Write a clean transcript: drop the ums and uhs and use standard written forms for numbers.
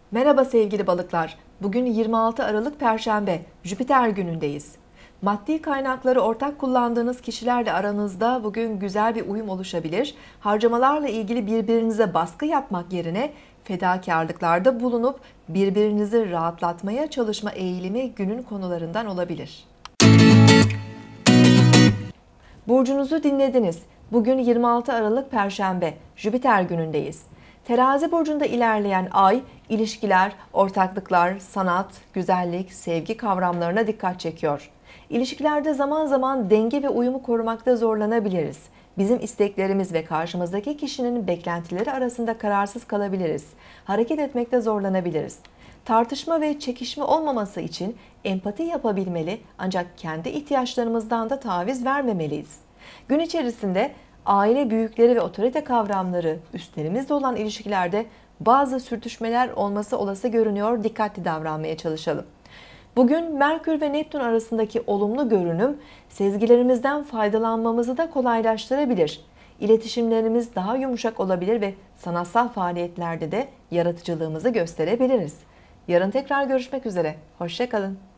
Merhaba sevgili balıklar. Bugün 26 Aralık Perşembe, Jüpiter günündeyiz. Maddi kaynakları ortak kullandığınız kişilerle aranızda bugün güzel bir uyum oluşabilir. Harcamalarla ilgili birbirinize baskı yapmak yerine fedakarlıklarda bulunup birbirinizi rahatlatmaya çalışma eğilimi günün konularından olabilir. Burcunuzu dinlediniz. Bugün 26 Aralık Perşembe, Jüpiter günündeyiz. Terazi burcunda ilerleyen ay, ilişkiler, ortaklıklar, sanat, güzellik, sevgi kavramlarına dikkat çekiyor. İlişkilerde zaman zaman denge ve uyumu korumakta zorlanabiliriz. Bizim isteklerimiz ve karşımızdaki kişinin beklentileri arasında kararsız kalabiliriz. Hareket etmekte zorlanabiliriz. Tartışma ve çekişme olmaması için empati yapabilmeli ancak kendi ihtiyaçlarımızdan da taviz vermemeliyiz. Gün içerisinde aile büyükleri ve otorite kavramları üstlerimizle olan ilişkilerde bazı sürtüşmeler olması olası görünüyor. Dikkatli davranmaya çalışalım. Bugün Merkür ve Neptün arasındaki olumlu görünüm sezgilerimizden faydalanmamızı da kolaylaştırabilir. İletişimlerimiz daha yumuşak olabilir ve sanatsal faaliyetlerde de yaratıcılığımızı gösterebiliriz. Yarın tekrar görüşmek üzere. Hoşça kalın.